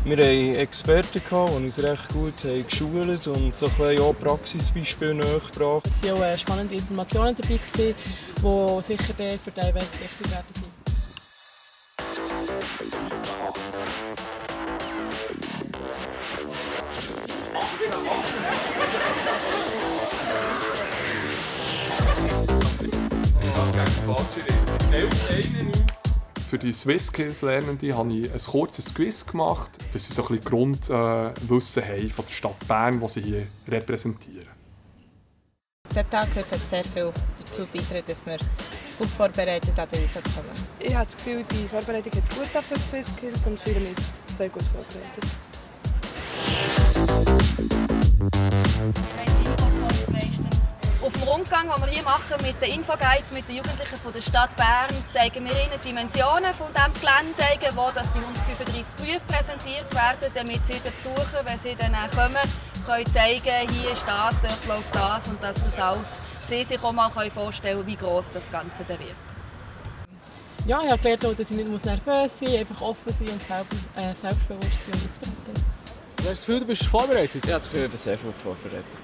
Wir hatten Experten, die uns recht gut geschult und so ein bisschen auch Praxisbeispiele nachgebracht. Es waren auch spannende Informationen dabei, die sicher für die Welt wichtig werden sein. Für die SwissSkills-Lernenden habe ich ein kurzes Quiz gemacht, dass sie so ein bisschen Grundwissen haben von der Stadt Bern, die sie hier repräsentieren. Der Tag heute hat sehr viel dazu beigetragen, dass wir gut vorbereitet an den Einsatz kommen. Ich habe das Gefühl, die Vorbereitung hat gut für die SwissSkills und fühle mich jetzt sehr gut vorbereitet. Auf dem Rundgang, den wir hier machen mit den Infoguides, mit den Jugendlichen von der Stadt Bern, zeigen wir ihnen die Dimensionen von diesem Gelände, zeigen, wo die 135 Berufe präsentiert werden, damit sie den Besuchern, wenn sie dann kommen, können zeigen, hier ist das, dort läuft das und dass das alles sie sich auch mal vorstellen können, wie gross das Ganze dann wird. Ja, ich habe gelernt, dass ich nicht nervös sein muss, einfach offen sein und selbstbewusst sein und auftreten. Du hast das Gefühl, du bist vorbereitet? Ja, das Gefühl, ich bin sehr gut vorbereitet.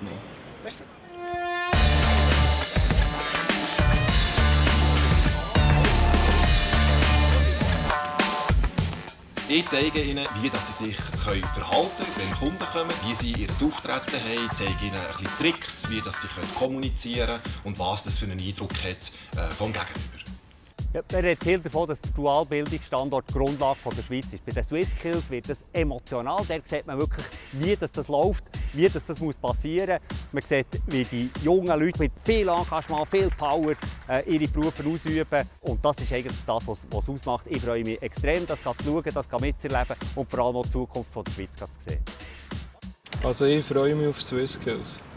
Ich zeige ihnen, wie sie sich verhalten können, wenn Kunden kommen, wie sie ihr Auftreten haben, zeige ihnen ein bisschen Tricks, wie sie kommunizieren können und was das für einen Eindruck hat vom Gegenüber. Ja, man redet viel davon, dass der Dualbildungsstandort die Grundlage der Schweiz ist. Bei den SwissSkills wird das emotional. Da sieht man wirklich, wie das läuft, wie das passieren muss. Man sieht, wie die jungen Leute mit viel Engagement, viel Power ihre Berufe ausüben. Und das ist eigentlich das, was es ausmacht. Ich freue mich extrem, das zu schauen, das mitzuerleben und vor allem auch die Zukunft der Schweiz zu sehen. Also ich freue mich auf SwissSkills.